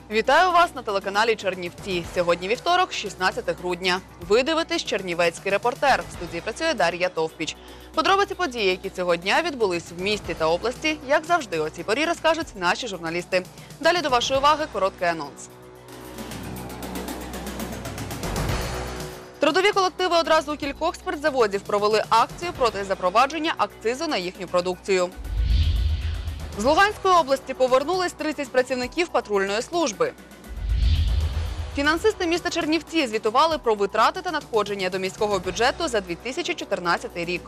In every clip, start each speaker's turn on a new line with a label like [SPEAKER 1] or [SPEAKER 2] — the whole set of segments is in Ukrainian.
[SPEAKER 1] Вітаю вас на телеканалі Чернівці. Сьогодні вівторок, 16 грудня. Ви дивитесь «Чернівецький репортер». В студії працює Дар'я Товпіч. Подробиці подій, які цього дня відбулись в місті та області, як завжди о цій порі розкажуть наші журналісти. Далі до вашої уваги короткий анонс. Трудові колективи одразу у кількох спиртзаводів провели акцію проти запровадження акцизу на їхню продукцію. З Луганської області повернулись 30 працівників патрульної служби. Фінансисти міста Чернівці звітували про витрати та надходження до міського бюджету за 2014 рік.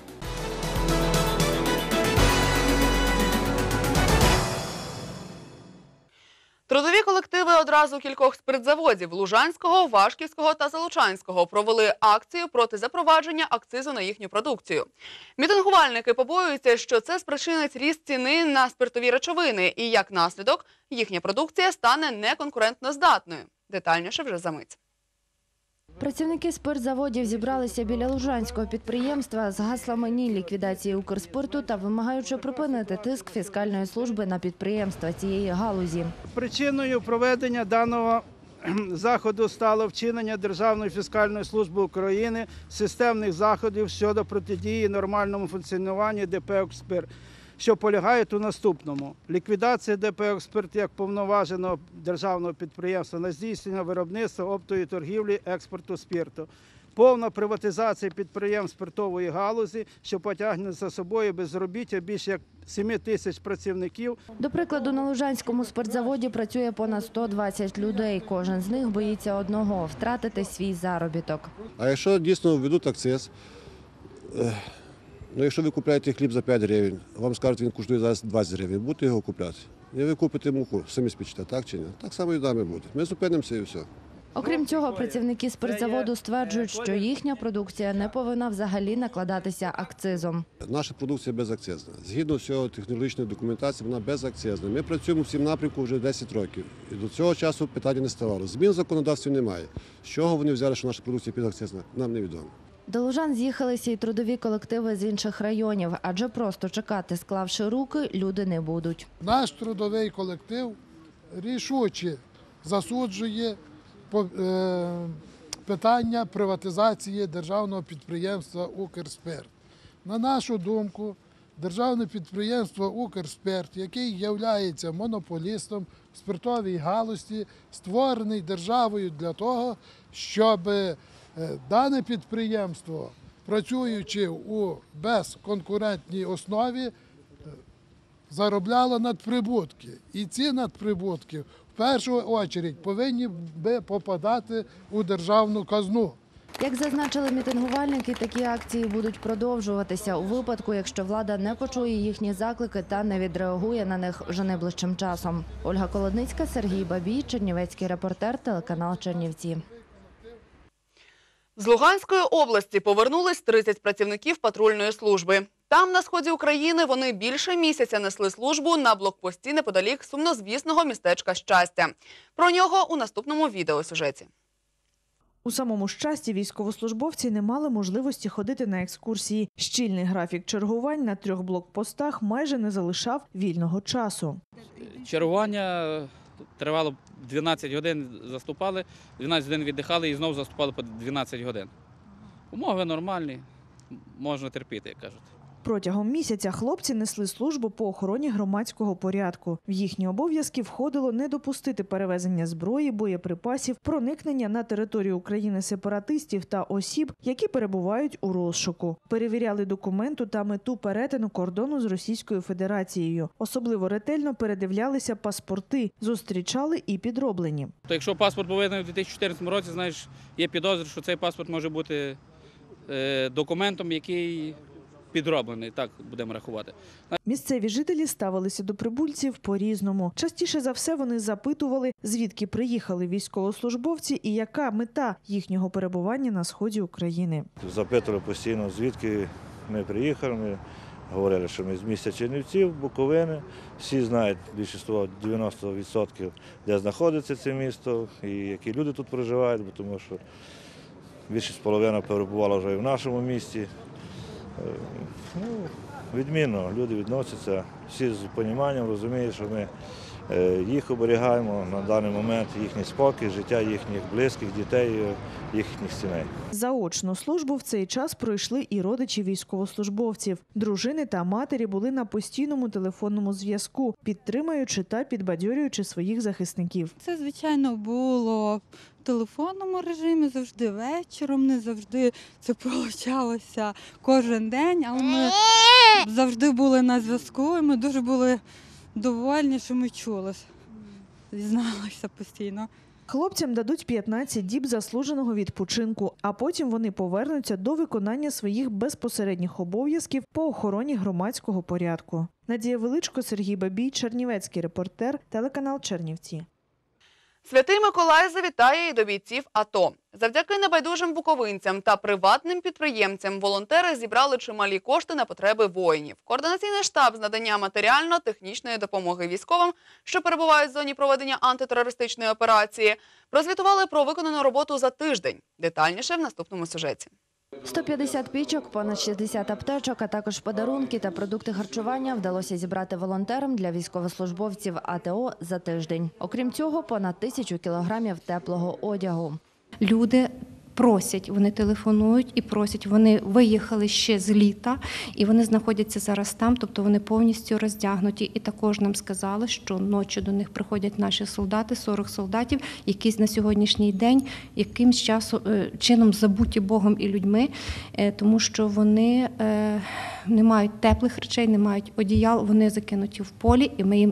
[SPEAKER 1] Трудові колективи одразу кількох спиртзаводів – Лужанського, Вашківського та Залучанського – провели акцію проти запровадження акцизу на їхню продукцію. Мітингувальники побоюються, що це спричинить ріст ціни на спиртові речовини і, як наслідок, їхня продукція стане неконкурентноздатною. Детальніше вже за мить.
[SPEAKER 2] Працівники спиртзаводів зібралися біля Лужанського підприємства з гаслами «Ні ліквідації Укрспирту» та вимагаючи припинити тиск фіскальної служби на підприємства цієї галузі.
[SPEAKER 3] Причиною проведення даного заходу стало вчинення Державної фіскальної служби України системних заходів щодо протидії нормальному функціонуванню ДП «Укрспирт», що полягають у наступному. Ліквідація ДП «Укрспирт» як повноваженого державного підприємства на здійснення виробництва, оптової торгівлі, експорту спирту. Повна приватизація підприємств спиртової галузі, що потягне за собою безробіття більше як 7 тисяч працівників.
[SPEAKER 2] До прикладу, на Лужанському спиртзаводі працює понад 120 людей. Кожен з них боїться одного – втратити свій заробіток.
[SPEAKER 4] А якщо дійсно введуть акциз, якщо ви купуєте хліб за 5 гривень, вам скажуть, він коштує зараз 20 гривень, будете його купляти? І ви купите муку, самі спічте, так чи ні? Так само і нами буде. Ми зупинимося і все.
[SPEAKER 2] Окрім цього, працівники спиртзаводу стверджують, що їхня продукція не повинна взагалі накладатися акцизом.
[SPEAKER 4] Наша продукція безакцизна. Згідно всього технологічної документації, вона безакцизна. Ми працюємо в цьому напрямку вже 10 років. І до цього часу питання не ставало. Змін в законодавстві немає. З чого вони взяли, що наша продукція безакцизна, нам невідомо.
[SPEAKER 2] До Лужан з'їхалися і трудові колективи з інших районів, адже просто чекати, склавши руки, люди не будуть.
[SPEAKER 5] Наш трудовий колектив рішуче засуджує питання приватизації державного підприємства «Укрспирт». На нашу думку, державне підприємство «Укрспирт», який є монополістом в спиртовій галузі, створений державою для того, щоб дане підприємство, працюючи у безконкурентній основі, заробляло надприбутки. І ці надприбутки в першу чергу повинні попадати у державну казну.
[SPEAKER 2] Як зазначили мітингувальники, такі акції будуть продовжуватися у випадку, якщо влада не почує їхні заклики та не відреагує на них вже найближчим часом. Ольга Колодницька, Сергій Бабій, Чернівецький репортер, телеканал Чернівці.
[SPEAKER 1] З Луганської області повернулись 30 працівників патрульної служби. Там, на сході України, вони більше місяця несли службу на блокпості неподалік сумнозвісного містечка Щастя. Про нього у наступному відеосюжеті.
[SPEAKER 6] У самому Щасті військовослужбовці не мали можливості ходити на екскурсії. Щільний графік чергувань на 3 блокпостах майже не залишав вільного часу.
[SPEAKER 7] Чергування тривало 12 годин, заступали, 12 годин віддихали і знову заступали по 12 годин. Умови нормальні, можна терпіти, як кажуть.
[SPEAKER 6] Протягом місяця хлопці несли службу по охороні громадського порядку. В їхні обов'язки входило не допустити перевезення зброї, боєприпасів, проникнення на територію України сепаратистів та осіб, які перебувають у розшуку. Перевіряли документи та мету перетину кордону з Російською Федерацією. Особливо ретельно передивлялися паспорти, зустрічали і підроблені.
[SPEAKER 7] То якщо паспорт був виданий у 2014 році, знаєш, є підозра, що цей паспорт може бути документом, який підроблений, так будемо рахувати.
[SPEAKER 6] Місцеві жителі ставилися до прибульців по-різному. Частіше за все вони запитували, звідки приїхали військовослужбовці і яка мета їхнього перебування на сході України.
[SPEAKER 8] Запитували постійно, звідки ми приїхали. Ми говорили, що ми з міста Чернівців, Буковини. Всі знають, більшість 90%, де знаходиться це місто і які люди тут проживають, тому що більшість половина перебувала вже і в нашому місті. Відмінно, люди відносяться, всі з розумінням розуміють, що ми Їх оберігаємо на даний момент, їхній спокій, життя їхніх близьких, дітей, їхніх сімей.
[SPEAKER 6] Заочну службу в цей час пройшли і родичі військовослужбовців. Дружини та матері були на постійному телефонному зв'язку, підтримуючи та підбадьорюючи своїх захисників.
[SPEAKER 9] Це, звичайно, було в телефонному режимі, завжди вечором, не завжди це получалося кожен день, але ми завжди були на зв'язку і ми дуже були довольні, що ми чулися, дізналися постійно.
[SPEAKER 6] Хлопцям дадуть 15 діб заслуженого відпочинку, а потім вони повернуться до виконання своїх безпосередніх обов'язків по охороні громадського порядку. Надія Величко, Сергій Бабій, Чернівецький репортер, телеканал Чернівці.
[SPEAKER 1] Святий Миколай завітає і до бійців АТО. Завдяки небайдужим буковинцям та приватним підприємцям волонтери зібрали чималі кошти на потреби воїнів. Координаційний штаб з надання матеріально-технічної допомоги військовим, що перебувають в зоні проведення антитерористичної операції, прозвітували про виконану роботу за тиждень. Детальніше в наступному сюжеті.
[SPEAKER 2] 150 пічок, понад 60 аптечок, а також подарунки та продукти харчування вдалося зібрати волонтерам для військовослужбовців АТО за тиждень. Окрім цього, понад 1000 кілограмів теплого одягу.
[SPEAKER 10] Люди просять, вони телефонують і просять. Вони виїхали ще з літа і вони знаходяться зараз там, тобто вони повністю роздягнуті. І також нам сказали, що ночі до них приходять наші солдати, 40 солдатів, які на сьогоднішній день якимсь чином забуті Богом і людьми, тому що вони не мають теплих речей, не мають одіял, вони закинуті в полі, і ми їм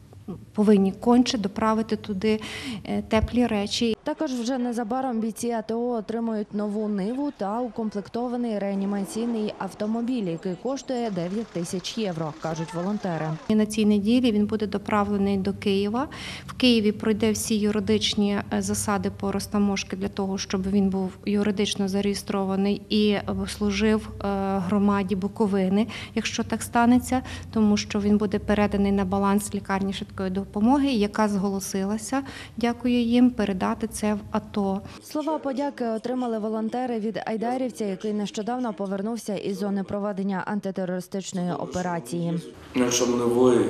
[SPEAKER 10] повинні конче доправити туди теплі речі.
[SPEAKER 2] Також вже незабаром бійці АТО отримують нову Ниву та укомплектований реанімаційний автомобіль, який коштує 9 тисяч євро, кажуть волонтери.
[SPEAKER 10] І на цій неділі він буде доправлений до Києва. В Києві пройде всі юридичні засади по розтаможці для того, щоб він був юридично зареєстрований і служив громаді Буковини, якщо так станеться, тому що він буде переданий на баланс лікарні швидкої допомоги, яка зголосилася, дякую їм, передати це в АТО.
[SPEAKER 2] Слова подяки отримали волонтери від айдарівця, який нещодавно повернувся із зони проведення антитерористичної операції.
[SPEAKER 11] Якщо б не ви,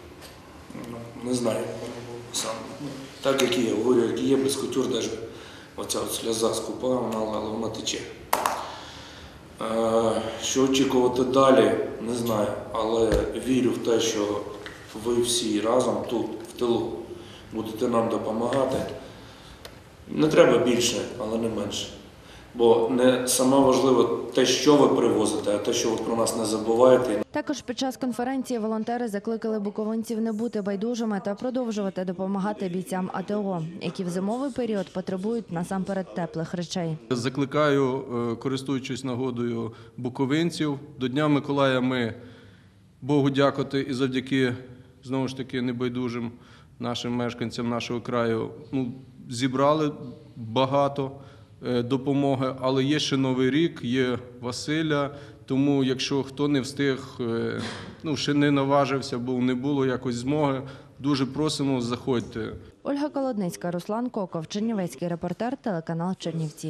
[SPEAKER 11] не знаю, сам. Так як є, говорю, як є, без кутюр навіть оця от сльоза скупа, але вона тече. Що очікувати далі, не знаю, але вірю в те, що ви всі разом тут, в тилу, будете нам допомагати. Не треба більше, але не менше. Бо не саме важливе те, що ви привозите, а те, що ви про нас не забуваєте.
[SPEAKER 2] Також під час конференції волонтери закликали буковинців не бути байдужими та продовжувати допомагати бійцям АТО, які в зимовий період потребують насамперед теплих речей.
[SPEAKER 12] Закликаю, користуючись нагодою буковинців, до Дня Миколая ми, Богу дякувати і завдяки, знову ж таки, небайдужим нашим мешканцям нашого краю, зібрали багато допомоги, але є ще Новий рік, є Василя, тому якщо хто не встиг, ще не наважився, бо не було якось змоги, дуже просимо, заходьте.
[SPEAKER 2] Ольга Колодницька, Руслан Коков, Чернівецький репортер, телеканал Чернівці.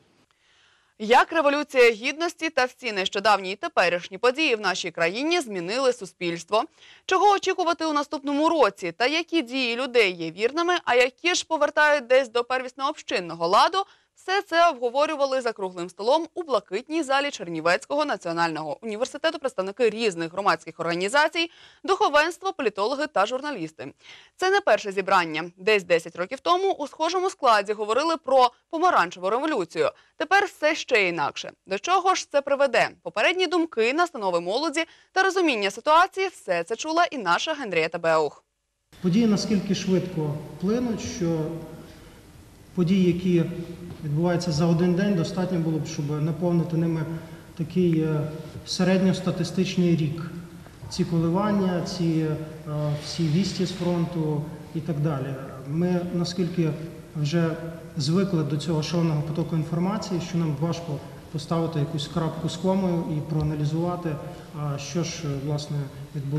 [SPEAKER 1] Як Революція Гідності та всі нещодавні і теперішні події в нашій країні змінили суспільство? Чого очікувати у наступному році? Та які дії людей є вірними, а які ж повертають десь до первісно-общинного ладу? Все це обговорювали за круглим столом у блакитній залі Чернівецького національного університету представники різних громадських організацій, духовенство, політологи та журналісти. Це не перше зібрання. Десь 10 років тому у схожому складі говорили про помаранчеву революцію. Тепер все ще інакше. До чого ж це приведе? Попередні думки, настанови молоді та розуміння ситуації – все це чула і наша Генрієта Беух.
[SPEAKER 13] Події наскільки швидко плинуть, що події, які відбуваються за один день, достатньо було б, щоб наповнити ними такий середньостатистичний рік. Ці коливання, ці всі вісті з фронту і так далі. Ми наскільки вже звикли до цього шаленого потоку інформації, що нам важко поставити якусь крапку з комою і проаналізувати, що ж, власне, відбулося.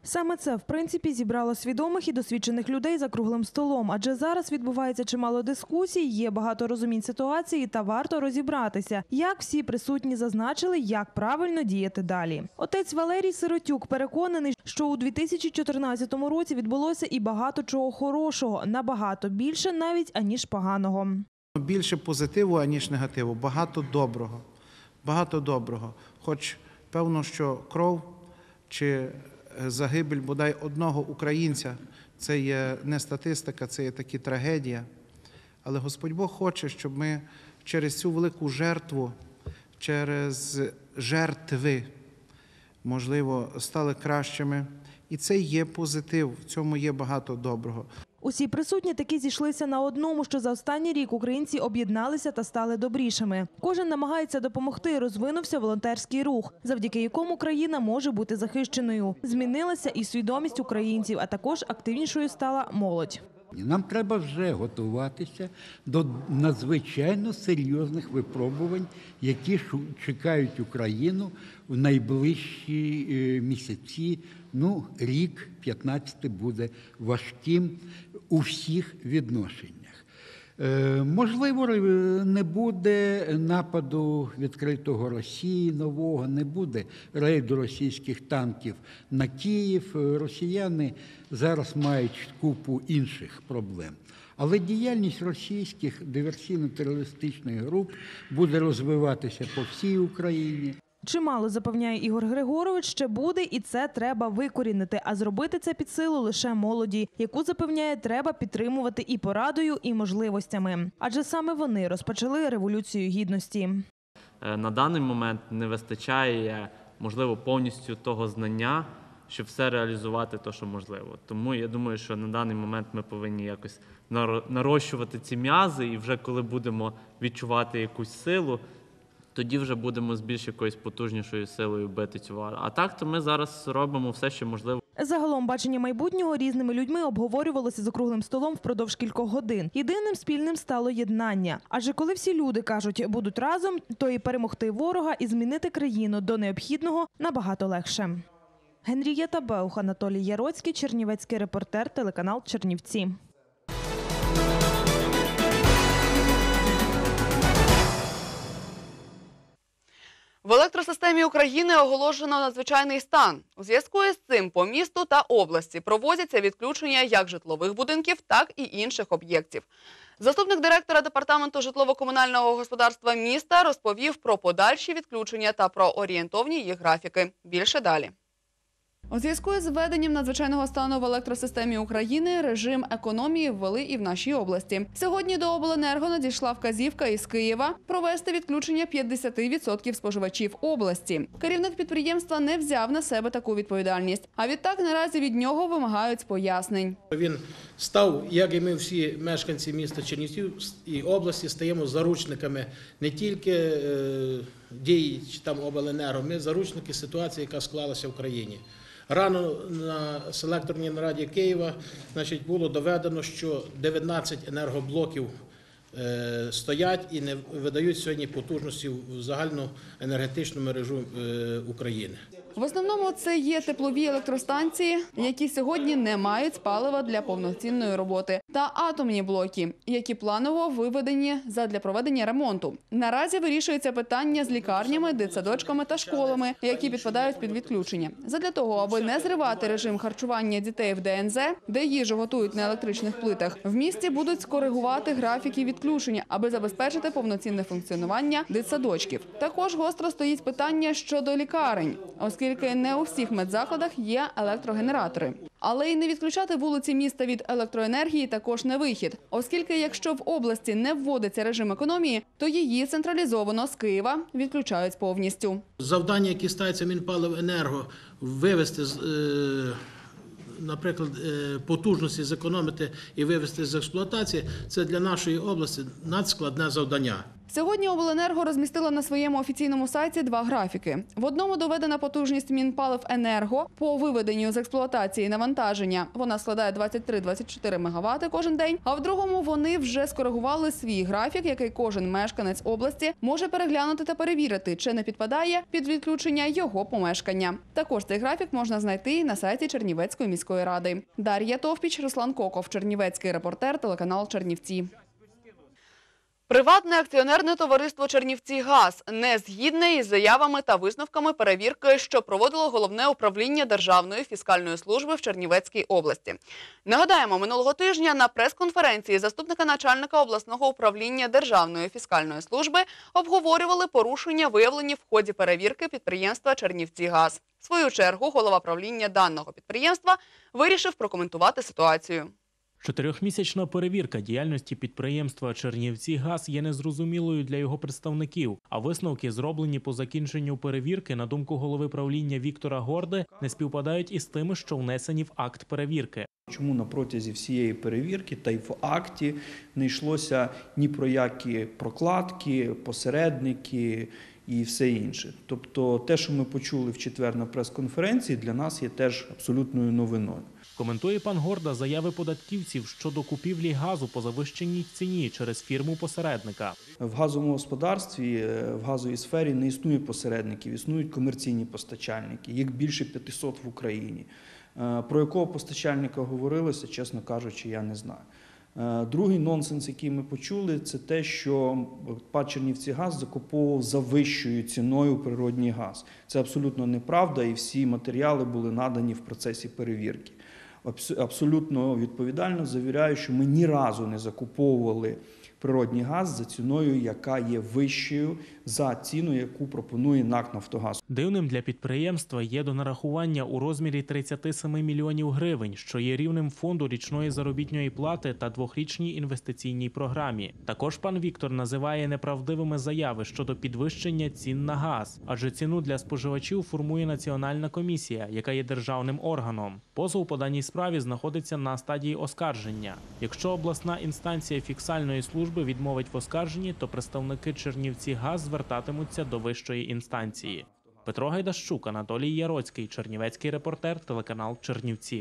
[SPEAKER 6] Саме це, в принципі, зібрало свідомих і досвідчених людей за круглим столом, адже зараз відбувається чимало дискусій, є багато розумінь ситуації та варто розібратися, як всі присутні зазначили, як правильно діяти далі. Отець Валерій Сиротюк переконаний, що у 2014 році відбулося і багато чого хорошого, набагато більше навіть, аніж поганого.
[SPEAKER 14] Більше позитиву, аніж негативу, багато доброго. Багато доброго. Хоч певно, що кров чи загибель бодай одного українця – це є не статистика, це є таки трагедія. Але Господь Бог хоче, щоб ми через цю велику жертву, через жертви, можливо, стали кращими. І це є позитив, в цьому є багато доброго.
[SPEAKER 6] Усі присутні таки зійшлися на одному, що за останній рік українці об'єдналися та стали добрішими. Кожен намагається допомогти, розвинувся волонтерський рух, завдяки якому країна може бути захищеною. Змінилася і свідомість українців, а також активнішою стала молодь.
[SPEAKER 15] Нам треба вже готуватися до надзвичайно серйозних випробувань, які чекають Україну в найближчі місяці. Рік 15 буде важким у всіх відношеннях. Можливо, не буде нападу відкритого Росії нового, не буде рейду російських танків на Київ. Росіяни зараз мають купу інших проблем. Але діяльність російських диверсійно-терористичних груп буде розвиватися по всій Україні.
[SPEAKER 6] Чимало, запевняє Ігор Григорович, ще буде, і це треба викорінити. А зробити це під силу лише молоді, яку, запевняє, треба підтримувати і порадою, і можливостями. Адже саме вони розпочали Революцію Гідності.
[SPEAKER 16] На даний момент не вистачає, можливо, повністю того знання, щоб все реалізувати те, що можливо. Тому я думаю, що на даний момент ми повинні якось нарощувати ці м'язи, і вже коли будемо відчувати якусь силу, тоді вже будемо з більш якоюсь потужнішою силою бити цю вару. А так, то ми зараз робимо все, що можливо.
[SPEAKER 6] Загалом бачення майбутнього різними людьми обговорювалося за круглим столом впродовж кількох годин. Єдиним спільним стало єднання. Адже коли всі люди кажуть «будуть разом», то і перемогти ворога, і змінити країну до необхідного набагато легше. Генрієта Беух, Анатолій Яроцький, Чернівецький репортер, телеканал «Чернівці».
[SPEAKER 1] В електросистемі України оголошено надзвичайний стан. У зв'язку із цим по місту та області проводяться відключення як житлових будинків, так і інших об'єктів. Заступник директора Департаменту житлово-комунального господарства міста розповів про подальші відключення та про орієнтовні їх графіки. Більше далі. У зв'язку із введенням надзвичайного стану в електросистемі України режим економії ввели і в нашій області. Сьогодні до обленерго надійшла вказівка із Києва провести відключення 50% споживачів області. Керівник підприємства не взяв на себе таку відповідальність. А відтак наразі від нього вимагають пояснень.
[SPEAKER 17] Він став, як і ми всі мешканці міста Чернівців і області, стаємо заручниками не тільки дій там обленерго, ми заручники ситуації, яка склалася в країні. Рано на селекторній нараді Києва було доведено, що 19 енергоблоків стоять і не видають сьогодні потужності в загальну енергетичну мережу України.
[SPEAKER 1] В основному це є теплові електростанції, які сьогодні не мають палива для повноцінної роботи, та атомні блоки, які планово виведені задля проведення ремонту. Наразі вирішується питання з лікарнями, дитсадочками та школами, які підпадають під відключення. Задля того, аби не зривати режим харчування дітей в ДНЗ, де їжу готують на електричних плитах, в місті будуть скоригувати графіки відключення, аби забезпечити повноцінне функціонування дитсадочків. Також гостро стоїть питання щодо лікарень, оскільки не у всіх медзакладах є електрогенератори. Але й не відключати вулиці міста від електроенергії також не вихід, оскільки якщо в області не вводиться режим економії, то її централізовано з Києва відключають повністю.
[SPEAKER 17] Завдання, які ставиться Мінпаливенерго, вивести, наприклад, потужності, зекономити і вивести з експлуатації, це для нашої області надскладне завдання.
[SPEAKER 1] Сьогодні обленерго розмістила на своєму офіційному сайті два графіки. В одному доведена потужність Мінпаливенерго по виведенню з експлуатації навантаження. Вона складає 23-24 МВт кожен день. А в другому вони вже скоригували свій графік, який кожен мешканець області може переглянути та перевірити, чи не підпадає під відключення його помешкання. Також цей графік можна знайти на сайті Чернівецької міської ради. Дар'я Товпіч, Руслан Коков, Чернівецький репортер, телеканал Чернівці. Приватне акціонерне товариство «Чернівцігаз» не згідне із заявами та висновками перевірки, що проводило Головне управління Державної фіскальної служби в Чернівецькій області. Нагадаємо, минулого тижня на прес-конференції заступника начальника обласного управління Державної фіскальної служби обговорювали порушення, виявлені в ході перевірки підприємства «Чернівцігаз». В свою чергу голова правління даного підприємства вирішив прокоментувати ситуацію.
[SPEAKER 18] Чотирьохмісячна перевірка діяльності підприємства «Чернівцігаз» є незрозумілою для його представників, а висновки, зроблені по закінченню перевірки, на думку голови правління Віктора Горди, не співпадають із тими, що внесені в акт перевірки.
[SPEAKER 19] Чому на протязі всієї перевірки та й в акті не йшлося ні про які прокладки, посередники і все інше. Тобто те, що ми почули в четвер на прес-конференції, для нас є теж абсолютною новиною.
[SPEAKER 18] Коментує пан Горда заяви податківців щодо купівлі газу по завищеній ціні через фірму-посередника.
[SPEAKER 19] В газовому господарстві, в газовій сфері не існує посередників, існують комерційні постачальники, їх більше 500 в Україні. Про якого постачальника говорилося, чесно кажучи, я не знаю. Другий нонсенс, який ми почули, це те, що ПАТ «Чернівцігаз» закуповував за вищою ціною природній газ. Це абсолютно неправда, і всі матеріали були надані в процесі перевірки. Абсолютно відповідально завіряю, що ми ні разу не закуповували природній газ за ціною, яка є вищою за ціну, яку пропонує НАК «Нафтогаз».
[SPEAKER 18] Дивним для підприємства є донарахування у розмірі 37 мільйонів гривень, що є рівнем фонду річної заробітної плати та двохрічній інвестиційній програмі. Також пан Віктор називає неправдивими заяви щодо підвищення цін на газ, адже ціну для споживачів формує Національна комісія, яка є державним органом. Позов по даній справі знаходиться на стадії оскарження. Якщо обласна інстанція фіскальної служби відмовить в оскарженні, то представники «Чернівцігаз» звертатимуться до вищої інстанції. Петро Гайдащук, Анатолій Яроцький, Чернівецький репортер, телеканал Чернівці.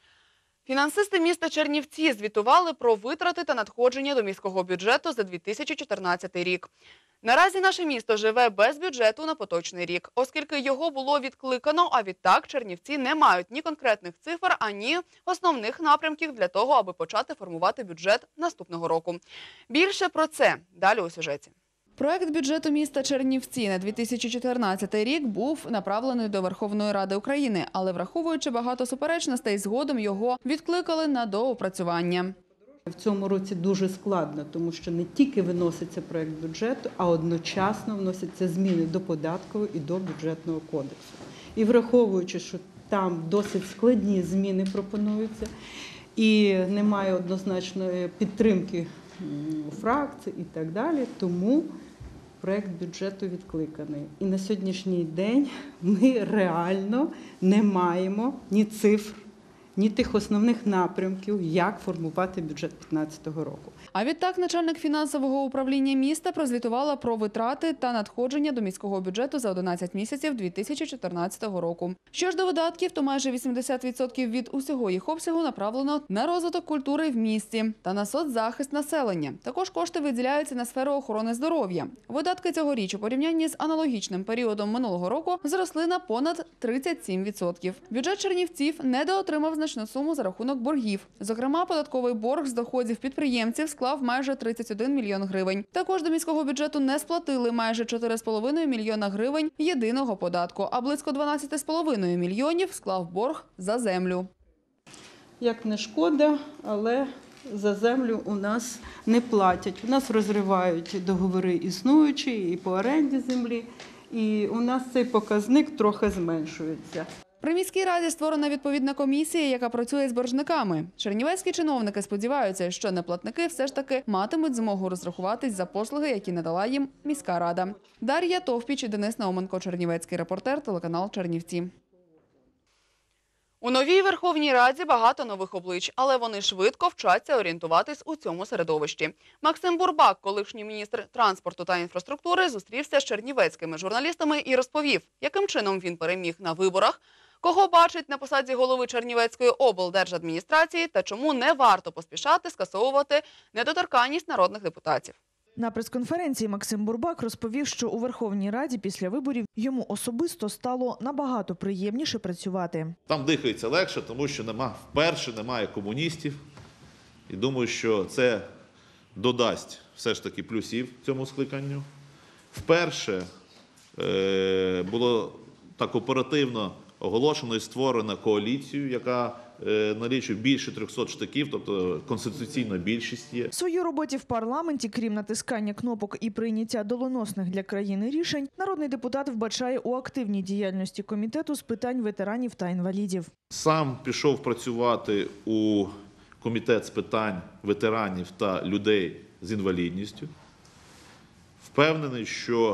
[SPEAKER 1] Фінансисти міста Чернівці звітували про витрати та надходження до міського бюджету за 2014 рік. Наразі наше місто живе без бюджету на поточний рік, оскільки його було відкликано, а відтак Чернівці не мають ні конкретних цифр, ані основних напрямків для того, аби почати формувати бюджет наступного року. Більше про це далі у сюжеті. Проект бюджету міста Чернівці на 2014 рік був направлений до Верховної Ради України, але враховуючи багато суперечностей, згодом його відкликали на доопрацювання.
[SPEAKER 20] В цьому році дуже складно, тому що не тільки виноситься проект бюджету, а одночасно вносяться зміни до податкового і до бюджетного кодексу. І враховуючи, що там досить складні зміни пропонуються, і немає однозначної підтримки у фракції і так далі, тому проект бюджету відкликаний. І на сьогоднішній день ми реально не маємо ні цифр, ні тих основних напрямків, як формувати бюджет 2015 року.
[SPEAKER 1] А відтак начальник фінансового управління міста прозвітувала про витрати та надходження до міського бюджету за 11 місяців 2014 року. Що ж до видатків, то майже 80% від усього їх обсягу направлено на розвиток культури в місті та на соцзахист населення. Також кошти виділяються на сферу охорони здоров'я. Видатки цьогоріч у порівнянні з аналогічним періодом минулого року зросли на понад 37%. Бюджет Чернівців недоотримав значну суму за рахунок боргів. Зокрема, податковий борг з доходів підприємців склав майже 31 мільйон гривень. Також до міського бюджету не сплатили майже 4,5 мільйона гривень єдиного податку, а близько 12,5 мільйонів склав борг за землю.
[SPEAKER 20] Як не шкода, але за землю у нас не платять. У нас розривають договори існуючі і по оренді землі, і у нас цей показник трохи зменшується.
[SPEAKER 1] При міській раді створена відповідна комісія, яка працює з боржниками. Чернівецькі чиновники сподіваються, що неплатники все ж таки матимуть змогу розрахуватись за послуги, які надала їм міська рада. Дар'я Товпіч і Денис Науменко, Чернівецький репортер, телеканал Чернівці. У новій Верховній Раді багато нових облич, але вони швидко вчаться орієнтуватись у цьому середовищі. Максим Бурбак, колишній міністр транспорту та інфраструктури, зустрівся з чернівецькими журналістами і розповів, яким чином він переміг на виборах, кого бачить на посаді голови Чернівецької облдержадміністрації та чому не варто поспішати скасовувати недоторканність народних депутатів.
[SPEAKER 6] На прес-конференції Максим Бурбак розповів, що у Верховній Раді після виборів йому особисто стало набагато приємніше працювати.
[SPEAKER 21] Там дихається легше, тому що вперше немає комуністів. І думаю, що це додасть все ж таки плюсів цьому скликанню. Вперше було так оперативно оголошено і створено коаліцію, яка налічує більше 300 штиків, тобто конституційна більшість є.
[SPEAKER 6] В своїй роботі в парламенті, крім натискання кнопок і прийняття доленосних для країни рішень, народний депутат вбачає у активній діяльності комітету з питань ветеранів та інвалідів.
[SPEAKER 21] Сам пішов працювати у комітет з питань ветеранів та людей з інвалідністю. Впевнений, що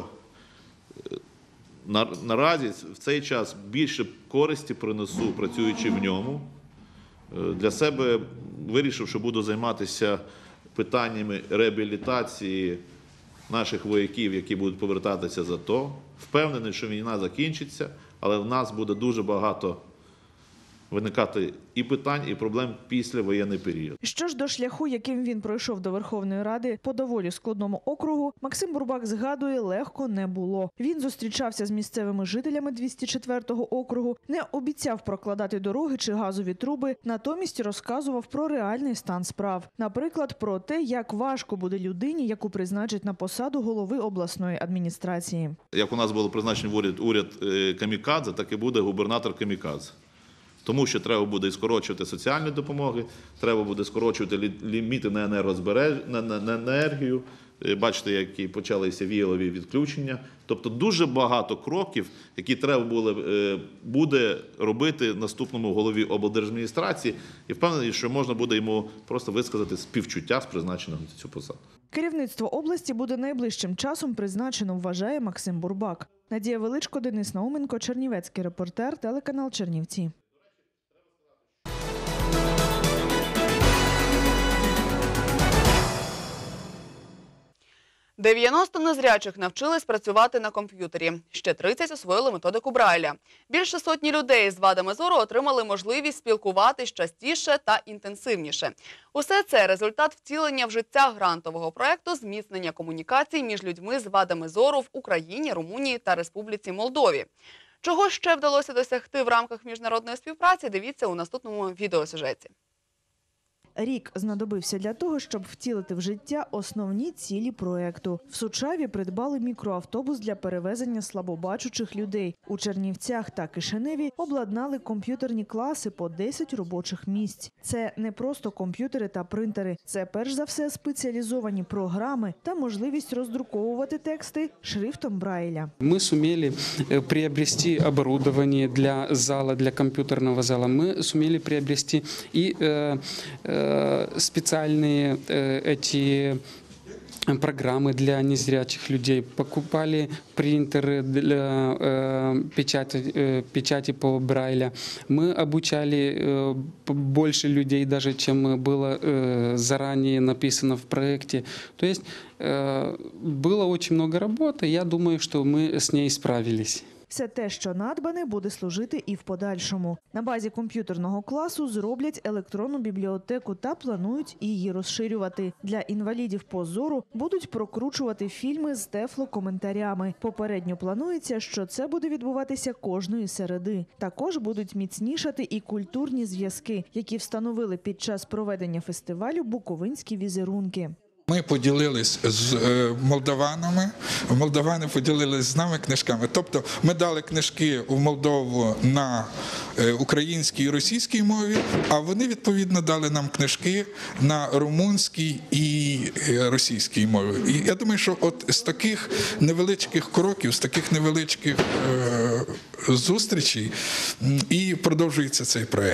[SPEAKER 21] наразі в цей час більше користі принесу, працюючи в ньому. Для себе вирішив, що буду займатися питаннями реабілітації наших вояків, які будуть повертатися з АТО. Впевнений, що війна закінчиться, але в нас буде дуже багато виникати і питань, і проблем після воєнний період.
[SPEAKER 6] Що ж до шляху, яким він пройшов до Верховної Ради по доволі складному округу, Максим Бурбак згадує, легко не було. Він зустрічався з місцевими жителями 204-го округу, не обіцяв прокладати дороги чи газові труби, натомість розказував про реальний стан справ. Наприклад, про те, як важко буде людині, яку призначать на посаду голови обласної адміністрації.
[SPEAKER 21] Як у нас було призначено в уряд камікадзе, так і буде губернатор камікадзе. Тому що треба буде скорочувати соціальні допомоги, треба буде скорочувати ліміти на енергію. Бачите, які почалися віялові відключення. Тобто дуже багато кроків, які треба буде робити наступному голові облдержадміністрації. І впевнений, що можна буде йому просто висказати співчуття з призначеного на цю посаду.
[SPEAKER 6] Керівництво області буде найближчим часом призначено, вважає Максим Бурбак. Надія Величко, Денис Науменко, Чернівецький репортер, телеканал Чернівці.
[SPEAKER 1] 90 незрячих навчились працювати на комп'ютері. Ще 30 освоїли методику Брайля. Більше сотні людей з вадами зору отримали можливість спілкуватись частіше та інтенсивніше. Усе це – результат втілення в життя грантового проєкту «Зміцнення комунікацій між людьми з вадами зору в Україні, Румунії та Республіці Молдові». Чого ще вдалося досягти в рамках міжнародної співпраці, дивіться у наступному відеосюжеті.
[SPEAKER 6] Рік знадобився для того, щоб втілити в життя основні цілі проєкту. В Сучаві придбали мікроавтобус для перевезення слабобачучих людей. У Чернівцях та Кишиневі обладнали комп'ютерні класи по 10 робочих місць. Це не просто комп'ютери та принтери. Це перш за все спеціалізовані програми та можливість роздруковувати тексти шрифтом Брайля.
[SPEAKER 22] Ми змогли приобрести оборудование для зала, для компьютерного зала. Мы сумели приобрести и специальные эти программы для незрячих людей, покупали принтеры для печати по Брайля. Мы обучали больше людей, даже чем было заранее написано в проекте. То есть было очень много работы, я думаю, что мы с ней справились.
[SPEAKER 6] Все те, що надбане, буде служити і в подальшому. На базі комп'ютерного класу зроблять електронну бібліотеку та планують її розширювати. Для інвалідів по зору будуть прокручувати фільми з тефлокоментарями. Попередньо планується, що це буде відбуватися кожної середи. Також будуть міцнішати і культурні зв'язки, які встановили під час проведення фестивалю «Буковинські візерунки».
[SPEAKER 23] Ми поділились з молдаванами, молдавани поділились з нами книжками. Тобто ми дали книжки в Молдову на українській і російській мові, а вони відповідно дали нам книжки на румунській і російській мові. І я думаю, що от з таких невеличких кроків, з таких невеличких зустрічей і продовжується цей проєкт.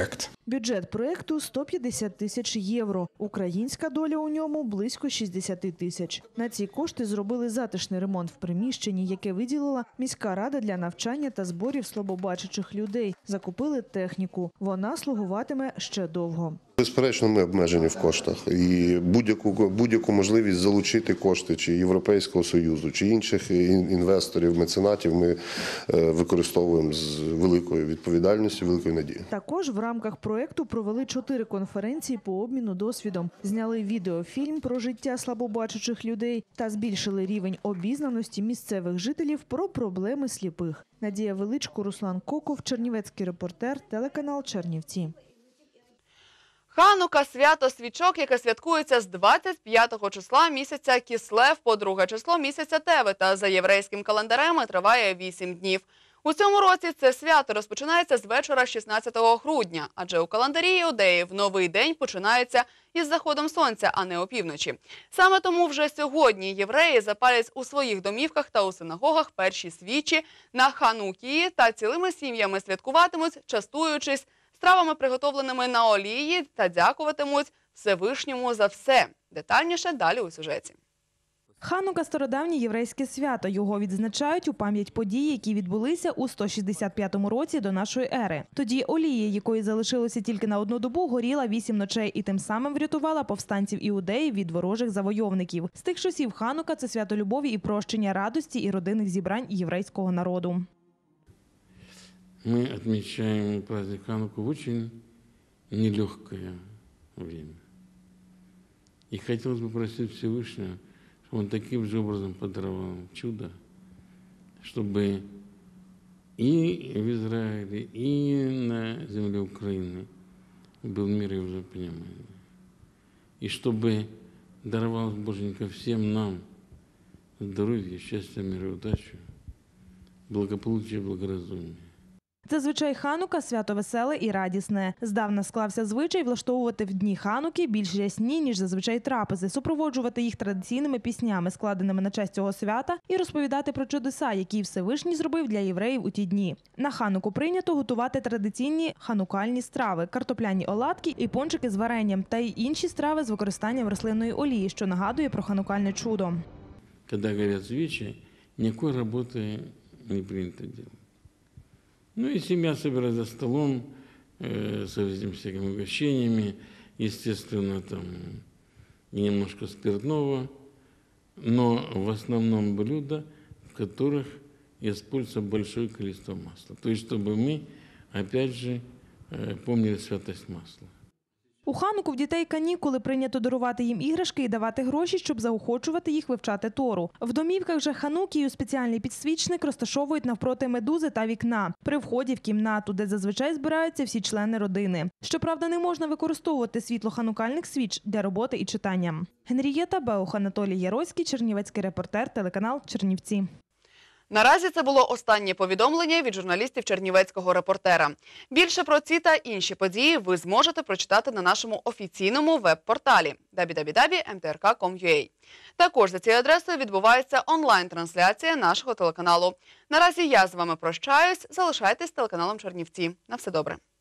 [SPEAKER 6] Бюджет проєкту – 150 тисяч євро. Українська доля у ньому – близько 60 тисяч. На ці кошти зробили затишний ремонт в приміщенні, яке виділила міська рада для навчання та зборів слабобачучих людей. Закупили техніку. Вона слугуватиме ще довго.
[SPEAKER 3] Безперечно, ми обмежені в коштах. І будь-яку можливість залучити кошти чи Європейського Союзу, чи інших інвесторів, меценатів ми використовуємо з великою відповідальністю, великою надією.
[SPEAKER 6] Також в рамках проєкту провели 4 конференції по обміну досвідом, зняли відеофільм про життя слабобачучих людей та збільшили рівень обізнаності місцевих жителів про проблеми сліпих. Надія Величко, Руслан Коков, чернівецький репортер, телеканал Чернівці.
[SPEAKER 1] Ханука – свято свічок, яке святкується з 25-го числа місяця Кіслев по 2 число місяця Теве та за єврейським календарем триває 8 днів. У цьому році це свято розпочинається з вечора 16 грудня, адже у календарі іудеїв новий день починається із заходом сонця, а не опівночі. Саме тому вже сьогодні євреї запалять у своїх домівках та у синагогах перші свічі на Ханукії та цілими сім'ями святкуватимуть, частуючись стравами, приготовленими на олії, та дякуватимуть Всевишньому за все. Детальніше далі у сюжеті.
[SPEAKER 4] Ханука – стародавнє єврейське свято. Його відзначають у пам'ять подій, які відбулися у 165 році до нашої ери. Тоді олія, якої залишилося тільки на 1 добу, горіла 8 ночей і тим самим врятувала повстанців іудеїв від ворожих завойовників. З тих часів Ханука – це свято любові і прощення, радості і родинних зібрань єврейського народу.
[SPEAKER 5] Мы отмечаем праздник Хануку в очень нелегкое время. И хотелось бы просить Всевышнего, чтобы он таким же образом подаровал чудо, чтобы и в Израиле, и на земле Украины был мир и взаимопонимание. И чтобы даровал Боженька всем нам здоровье, счастье, мир и удачу, благополучие, благоразумие.
[SPEAKER 4] Зазвичай Ханука – свято веселе і радісне. Здавна склався звичай влаштовувати в дні Хануки більш рясні, ніж зазвичай трапези, супроводжувати їх традиційними піснями, складеними на честь цього свята, і розповідати про чудеса, які Всевишній зробив для євреїв у ті дні. На Хануку прийнято готувати традиційні ханукальні страви – картопляні оладки і пончики з варенням, та й інші страви з використанням рослинної олії, що нагадує про ханукальне чудо.
[SPEAKER 5] Коли горять свічі, ніякої роботи не прийнято робити. Ну и семья собирается за столом с этими всякими угощениями, естественно, там и немножко спиртного, но в основном блюда, в которых используется большое количество масла. То есть, чтобы мы, опять же, помнили святость масла.
[SPEAKER 4] У Хануку в дітей канікули, прийнято дарувати їм іграшки і давати гроші, щоб заохочувати їх вивчати Тору. В домівках же Ханукію спеціальний підсвічник розташовують навпроти медузи та вікна, при вході в кімнату, де зазвичай збираються всі члени родини. Щоправда, не можна використовувати світло ханукальних свіч для роботи і читання. Генрієта Беух, Анатолій Яроський, чернівецький репортер, телеканал Чернівці.
[SPEAKER 1] Наразі це було останнє повідомлення від журналістів чернівецького репортера. Більше про ці та інші події ви зможете прочитати на нашому офіційному веб-порталі www.mtrk.com.ua. Також за цією адресою відбувається онлайн-трансляція нашого телеканалу. Наразі я з вами прощаюсь. Залишайтесь з телеканалом Чернівці. На все добре.